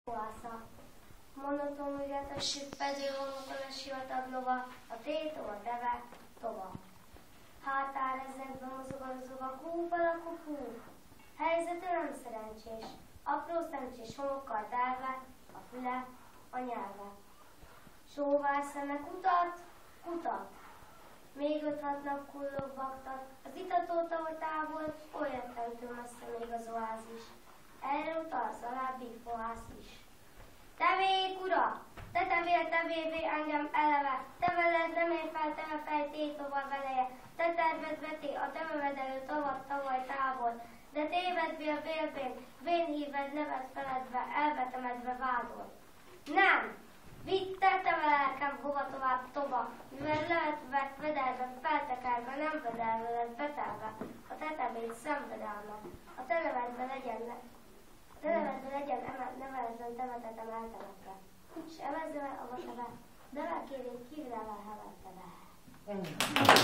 Koásza. Monoton ügyet a süppedő homokon a sivatag lova, a tétom a teve, tova. Hátár ezekbe mozog a zova, kúp alakú kúp. Helyzete nem szerencsés, apró szemcsés homokkal telve, a füle, a nyelve. Sóvár szeme kutat, kutat. Még 5-6 nap kullogvaktat, az itatótól távol, olyan tentő messze még az oázis. Erre utal az alábbi fohász is. Tevék, ura! Te tevél, engem eleve, te veled nem ér fel, teve fej, tétova veleje, te terved veté, a temevedelő tavat tavaly távol, de tévedvél vélvén, vén híved nevet feledve, elvetemedve vádol. Nem! Vitte te lelkem hova tovább toba, mivel lehet vett vedelve, feltekerve, nem vedelve lett betelve, a tetevét szenvedelme, a te nevedbe legyen neveletlen temetetem eltemetve. S evezve a vateve, de lelkévét kívülával hevette be.